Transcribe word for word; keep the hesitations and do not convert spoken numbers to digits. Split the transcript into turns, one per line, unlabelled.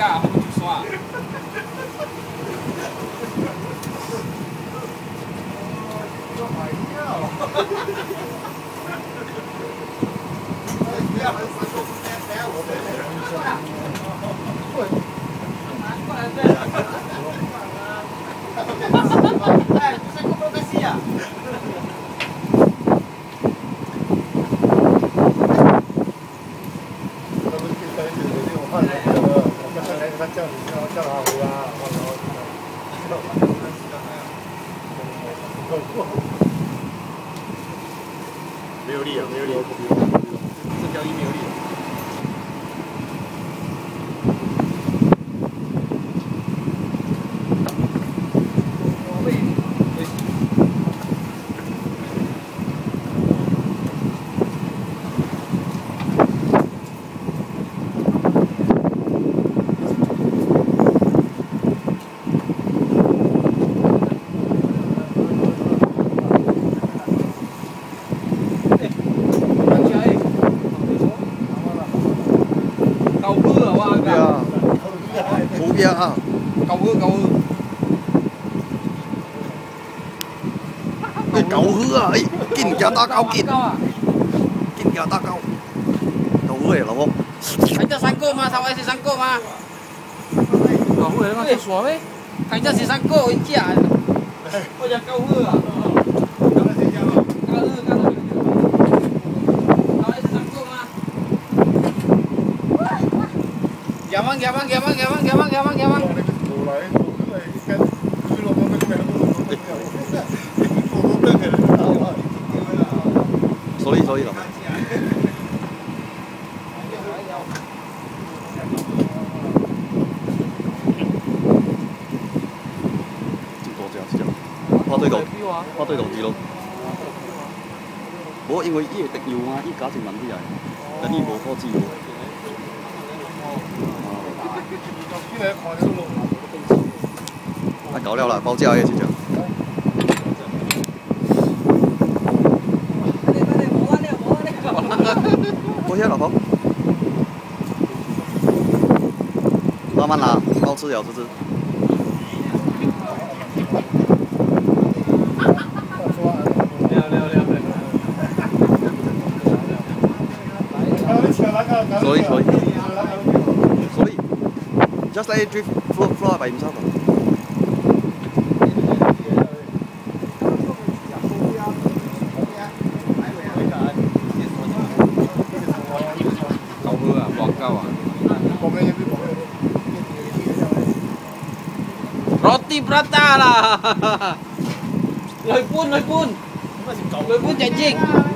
架，我们去刷。哎，这个不可惜啊！ 叫你叫叫老虎啊！我操！没有力啊，没有力，这条鱼没有力。
好嘢啊！
夠好夠好。
你夠好啊！哎，竟然打交，竟竟然打交，夠好嚟老婆。
睇得三個嘛，頭位是三個嘛。夠好嚟，我做傻咩？睇得是三個一隻，我就夠好啊。Dạ vâng, dạ vâng, dạ vâng, dạ vâng, dạ vâng, dạ vâng, dạ vâng.
Sorry, sorry rồi. Chịu多隻，隻。我對講，我對講字咯。冇，因為依個滴要啊，依價錢問題係，等於冇科資喎。 太搞料了，包价也是这样。过去老婆，慢慢拿，好吃了这只。所以所以所以 ，just let it drift, float, float by himself.
Roti prata lah. Lôi pun, lôi pun. Lôi pun cacing.